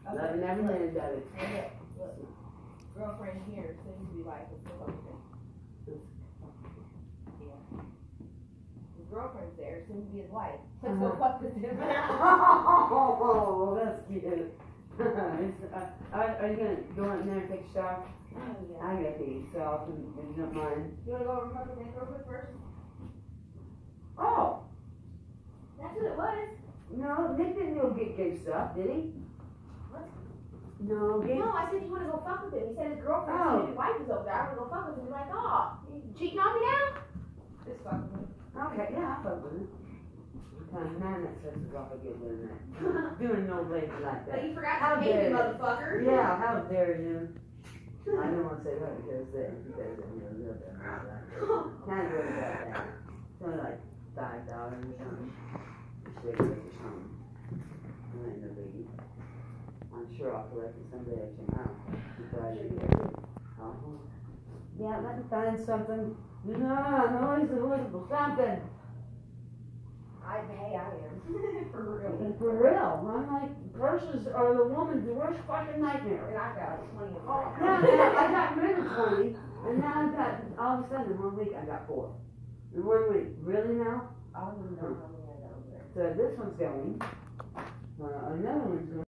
Loving every minute of it. Look. Girlfriend here, soon to be wife. Let's go fuck with him. Yeah. His girlfriend's there, soon to be his wife. Let's go fuck with him. Oh, that's cute. Are you gonna go in there and take a shower? Oh, yeah. I gotta pee, so if you don't mind. You wanna go over and fuck with Nick real quick first? Oh! That's what it was. No, Nick didn't go get gay stuff, did he? What? No, gay. No, I said you wanna go fuck with him. He said his girlfriend's soon to be wife is over there. I wanna go fuck with him. He's like, oh, you cheating on me now? Just fuck with him. Okay, yeah, I'll fuck with it. Man, that says is off again doing that. Doing no lady like that. But you forgot How to pay dare me, you. motherfucker. Yeah, how dare you? I don't want to say that because he does it a little bit. Can't do it about that. It's only like $5 or something. $6 or something. It ain't no biggie. I'm sure I'll collect it someday at your house. Yeah, let me find something. No, noise illegal. Something. I am. For real. For real. I'm like, purses are the woman's worst fucking nightmare. And I've got like 20 of them. Oh, yeah, I got rid of 20, and now I've got, all of a sudden, in 1 week, I got 4. In 1 week. Really now? I don't even know how many I got over there. So this one's going. Another one's going.